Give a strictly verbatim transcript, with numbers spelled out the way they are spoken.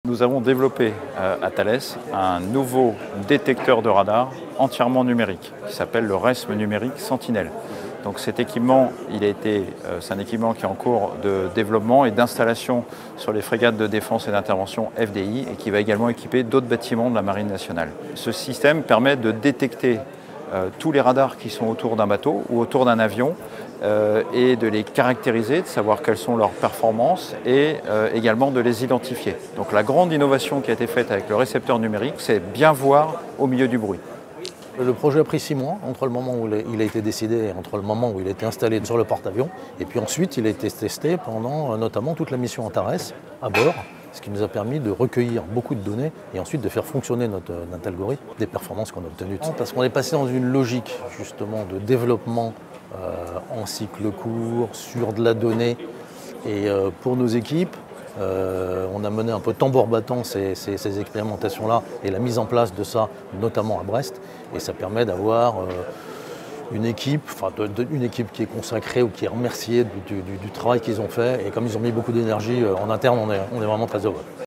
Nous avons développé euh, à Thales un nouveau détecteur de radar entièrement numérique qui s'appelle le RESM numérique Sentinelle. Donc cet équipement, il a été, euh, c'est un équipement qui est en cours de développement et d'installation sur les frégates de défense et d'intervention F D I et qui va également équiper d'autres bâtiments de la Marine nationale. Ce système permet de détecter euh, tous les radars qui sont autour d'un bateau ou autour d'un avion euh, et de les caractériser, de savoir quelles sont leurs performances et euh, également de les identifier. Donc la grande innovation qui a été faite avec le récepteur numérique, c'est bien voir au milieu du bruit. Le projet a pris six mois entre le moment où il a été décidé et entre le moment où il a été installé sur le porte-avions. Et puis ensuite, il a été testé pendant notamment toute la mission Antares à bord, ce qui nous a permis de recueillir beaucoup de données et ensuite de faire fonctionner notre, notre algorithme, des performances qu'on a obtenues. Parce qu'on est passé dans une logique justement de développement euh, en cycle court, sur de la donnée. Et euh, pour nos équipes, Euh, on a mené un peu tambour battant ces, ces, ces expérimentations-là et la mise en place de ça, notamment à Brest. Et ça permet d'avoir euh, une équipe, enfin de, de, une équipe qui est consacrée ou qui est remerciée du, du, du travail qu'ils ont fait. Et comme ils ont mis beaucoup d'énergie euh, en interne, on est, on est vraiment très heureux.